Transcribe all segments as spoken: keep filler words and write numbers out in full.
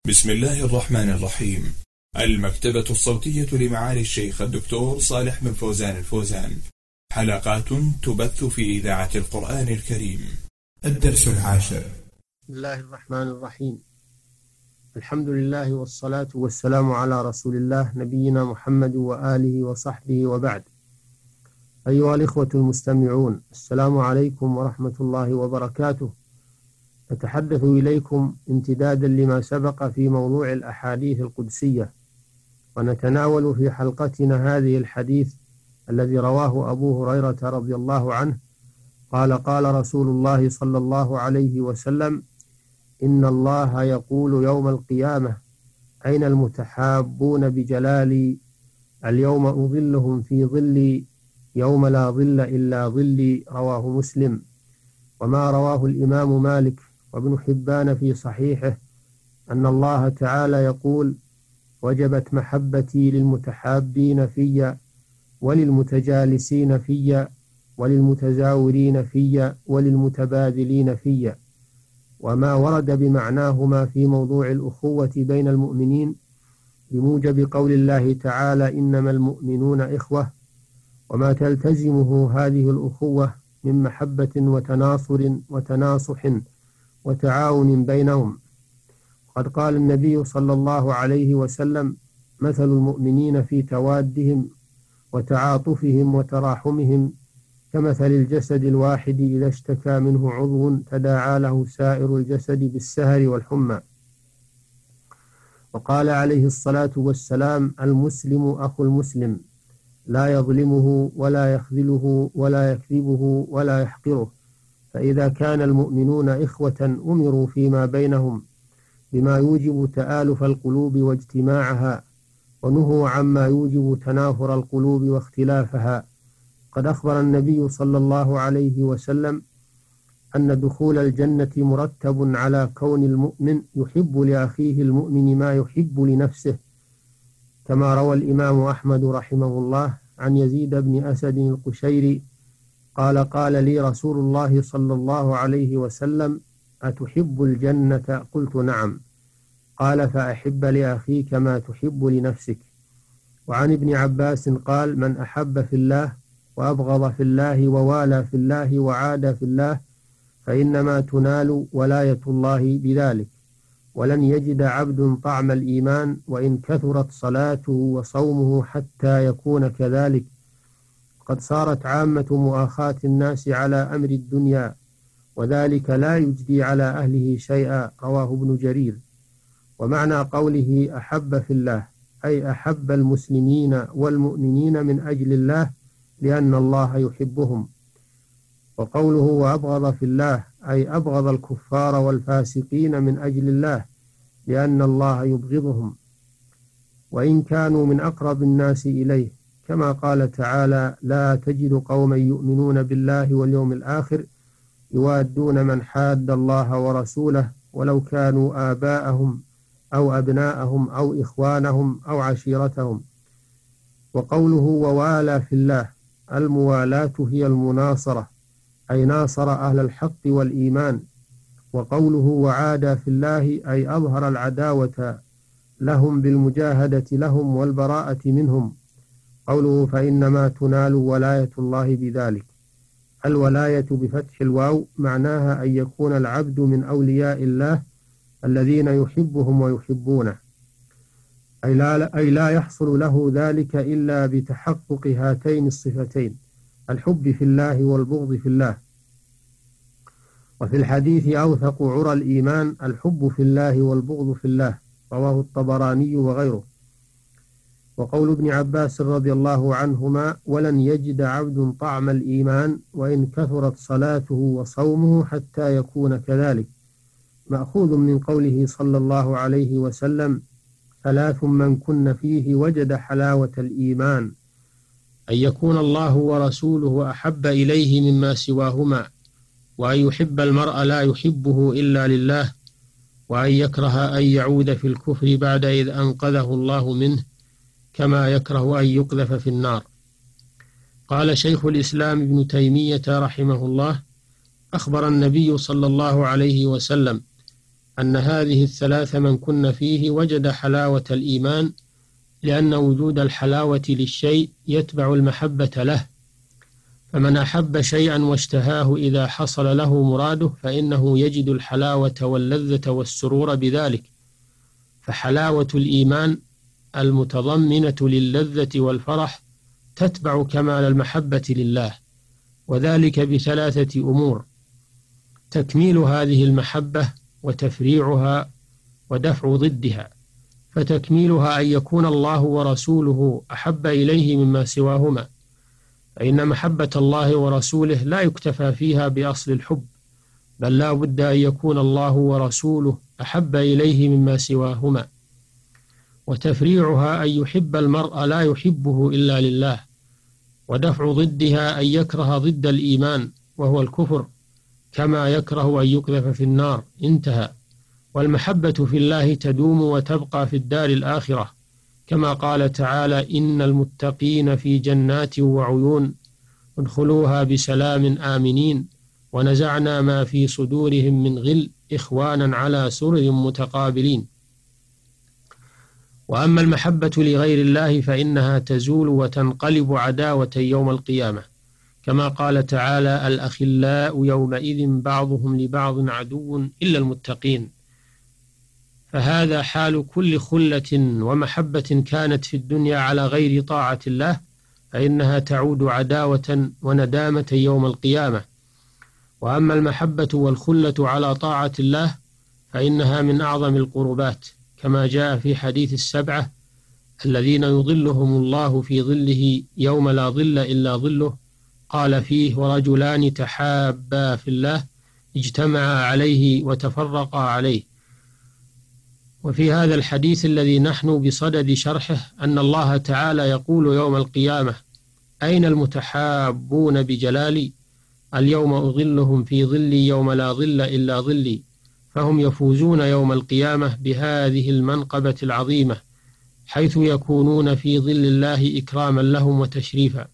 بسم الله الرحمن الرحيم. المكتبة الصوتية لمعالي الشيخ الدكتور صالح بن فوزان الفوزان، حلقات تبث في إذاعة القرآن الكريم. الدرس العاشر. بسم الله الرحمن الرحيم. الحمد لله والصلاة والسلام على رسول الله نبينا محمد وآله وصحبه وبعد. أيها الإخوة المستمعون، السلام عليكم ورحمة الله وبركاته. نتحدث إليكم امتدادا لما سبق في موضوع الأحاديث القدسية، ونتناول في حلقتنا هذه الحديث الذي رواه أبو هريرة رضي الله عنه قال: قال رسول الله صلى الله عليه وسلم: إن الله يقول يوم القيامة: أين المتحابون بجلالي؟ اليوم أظلهم في ظلي يوم لا ظل إلا ظلي. رواه مسلم. وما رواه الإمام مالك وابن حبان في صحيحه أن الله تعالى يقول: وجبت محبتي للمتحابين في وللمتجالسين في وللمتزاورين في وللمتبادلين في. وما ورد بمعناهما في موضوع الأخوة بين المؤمنين بموجب قول الله تعالى: إنما المؤمنون إخوة، وما تلتزمه هذه الأخوة من محبة وتناصر وتناصح وتعاون بينهم. قد قال النبي صلى الله عليه وسلم: مثل المؤمنين في توادهم وتعاطفهم وتراحمهم كمثل الجسد الواحد إذا اشتكى منه عضو تداعى له سائر الجسد بالسهر والحمى. وقال عليه الصلاة والسلام: المسلم أخو المسلم، لا يظلمه ولا يخذله ولا يكذبه ولا يحقره. فإذا كان المؤمنون إخوة أمروا فيما بينهم بما يوجب تآلف القلوب واجتماعها، ونهوا عما يوجب تنافر القلوب واختلافها. قد أخبر النبي صلى الله عليه وسلم أن دخول الجنة مرتب على كون المؤمن يحب لأخيه المؤمن ما يحب لنفسه، كما روى الإمام أحمد رحمه الله عن يزيد بن أسد القشيري قال: قال لي رسول الله صلى الله عليه وسلم: أتحب الجنة؟ قلت: نعم. قال: فأحب لأخيك ما تحب لنفسك. وعن ابن عباس قال: من أحب في الله وأبغض في الله ووالى في الله وعاد في الله فإنما تنال ولاية الله بذلك. ولن يجد عبد طعم الإيمان وإن كثرت صلاته وصومه حتى يكون كذلك. قد صارت عامة مؤاخاة الناس على أمر الدنيا، وذلك لا يجدي على أهله شيئا. رواه ابن جرير. ومعنى قوله أحب في الله أي أحب المسلمين والمؤمنين من أجل الله لأن الله يحبهم. وقوله وأبغض في الله أي أبغض الكفار والفاسقين من أجل الله لأن الله يبغضهم، وإن كانوا من أقرب الناس إليه، كما قال تعالى: لا تجد قوما يؤمنون بالله واليوم الآخر يوادون من حاد الله ورسوله ولو كانوا آباءهم أو أبناءهم أو إخوانهم أو عشيرتهم. وقوله ووالى في الله الموالاة هي المناصرة، أي ناصر أهل الحق والإيمان. وقوله وعادى في الله أي أظهر العداوة لهم بالمجاهدة لهم والبراءة منهم. قوله فإنما تنال ولاية الله بذلك. الولاية بفتح الواو معناها أن يكون العبد من أولياء الله الذين يحبهم ويحبونه، أي لا, أي لا يحصل له ذلك إلا بتحقق هاتين الصفتين: الحب في الله والبغض في الله. وفي الحديث أوثق عرى الإيمان الحب في الله والبغض في الله. رواه الطبراني وغيره. وقول ابن عباس رضي الله عنهما: ولن يجد عبد طعم الإيمان وإن كثرت صلاته وصومه حتى يكون كذلك، مأخوذ من قوله صلى الله عليه وسلم: ثلاث من كن فيه وجد حلاوة الإيمان: أن يكون الله ورسوله أحب إليه مما سواهما، وأن يحب المرء لا يحبه إلا لله، وأن يكره أن يعود في الكفر بعد إذ أنقذه الله منه، كما يكره أن يقذف في النار. قال شيخ الإسلام ابن تيمية رحمه الله: أخبر النبي صلى الله عليه وسلم أن هذه الثلاث من كن فيه وجد حلاوة الإيمان، لأن وجود الحلاوة للشيء يتبع المحبة له، فمن أحب شيئا واشتهاه إذا حصل له مراده فإنه يجد الحلاوة واللذة والسرور بذلك. فحلاوة الإيمان المتضمنة للذة والفرح تتبع كمال المحبة لله، وذلك بثلاثة أمور: تكميل هذه المحبة وتفريعها ودفع ضدها. فتكميلها أن يكون الله ورسوله أحب إليه مما سواهما، فإن محبة الله ورسوله لا يكتفى فيها بأصل الحب، بل لا بد أن يكون الله ورسوله أحب إليه مما سواهما. وتفريعها أن يحب المرء لا يحبه إلا لله. ودفع ضدها أن يكره ضد الإيمان وهو الكفر، كما يكره أن يقذف في النار. انتهى. والمحبة في الله تدوم وتبقى في الدار الآخرة، كما قال تعالى: إن المتقين في جنات وعيون ادخلوها بسلام آمنين ونزعنا ما في صدورهم من غل إخوانا على سرر متقابلين. وأما المحبة لغير الله فإنها تزول وتنقلب عداوة يوم القيامة، كما قال تعالى: الأخلاء يومئذ بعضهم لبعض عدو إلا المتقين. فهذا حال كل خلة ومحبة كانت في الدنيا على غير طاعة الله، فإنها تعود عداوة وندامة يوم القيامة. وأما المحبة والخلة على طاعة الله فإنها من أعظم القربات، كما جاء في حديث السبعة الذين يظلهم الله في ظله يوم لا ظل إلا ظله، قال فيه: ورجلان تحابا في الله اجتمعا عليه وتفرقا عليه. وفي هذا الحديث الذي نحن بصدد شرحه أن الله تعالى يقول يوم القيامة: أين المتحابون بجلالي؟ اليوم أظلهم في ظلي يوم لا ظل إلا ظلي. فهم يفوزون يوم القيامة بهذه المنقبة العظيمة، حيث يكونون في ظل الله إكراما لهم وتشريفا.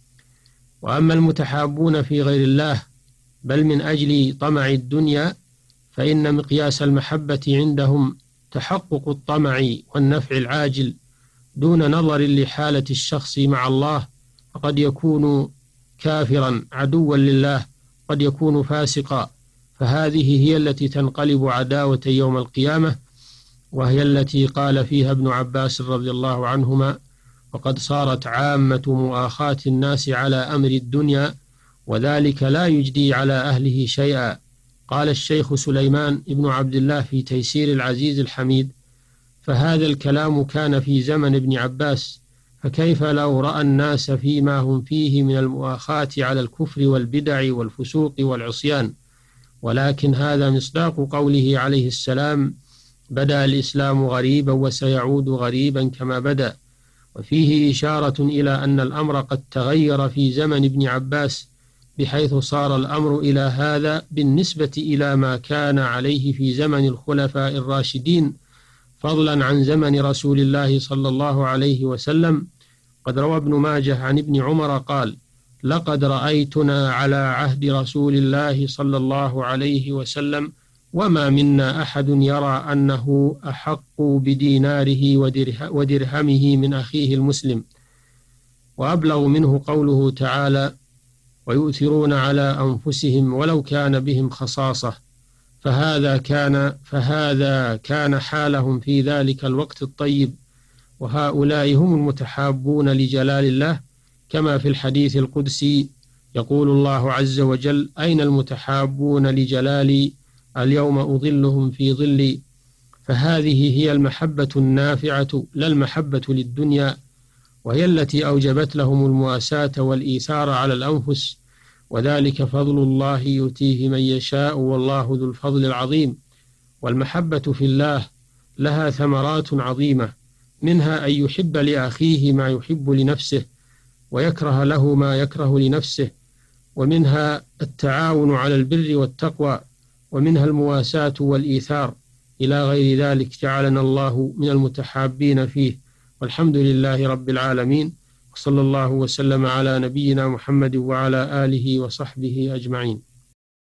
وأما المتحابون في غير الله بل من أجل طمع الدنيا فإن مقياس المحبة عندهم تحقق الطمع والنفع العاجل دون نظر لحالة الشخص مع الله، فقد يكون كافرا عدوا لله، قد يكون فاسقا. فهذه هي التي تنقلب عداوة يوم القيامة، وهي التي قال فيها ابن عباس رضي الله عنهما: وقد صارت عامة مؤاخاة الناس على أمر الدنيا، وذلك لا يجدي على أهله شيئا. قال الشيخ سليمان ابن عبد الله في تيسير العزيز الحميد: فهذا الكلام كان في زمن ابن عباس، فكيف لو رأى الناس فيما هم فيه من المؤاخاة على الكفر والبدع والفسوق والعصيان. ولكن هذا مصداق قوله عليه السلام: بدأ الإسلام غريبا وسيعود غريبا كما بدأ. وفيه إشارة إلى أن الأمر قد تغير في زمن ابن عباس، بحيث صار الأمر إلى هذا بالنسبة إلى ما كان عليه في زمن الخلفاء الراشدين، فضلا عن زمن رسول الله صلى الله عليه وسلم. قد روى ابن ماجه عن ابن عمر قال: لقد رأيتنا على عهد رسول الله صلى الله عليه وسلم وما منا أحد يرى أنه أحق بديناره ودرهمه من أخيه المسلم. وأبلغ منه قوله تعالى: ويؤثرون على أنفسهم ولو كان بهم خصاصة. فهذا كان فهذا كان حالهم في ذلك الوقت الطيب، وهؤلاء هم المتحابون لجلال الله، كما في الحديث القدسي يقول الله عز وجل: أين المتحابون لجلالي؟ اليوم أظلهم في ظلي. فهذه هي المحبة النافعة لا المحبة للدنيا، وهي التي أوجبت لهم المواساة والإيثار على الأنفس، وذلك فضل الله يؤتيه من يشاء والله ذو الفضل العظيم. والمحبة في الله لها ثمرات عظيمة، منها أن يحب لأخيه ما يحب لنفسه ويكره له ما يكره لنفسه، ومنها التعاون على البر والتقوى، ومنها المواساة والإيثار إلى غير ذلك. جعلنا الله من المتحابين فيه، والحمد لله رب العالمين، وصلى الله وسلم على نبينا محمد وعلى آله وصحبه أجمعين.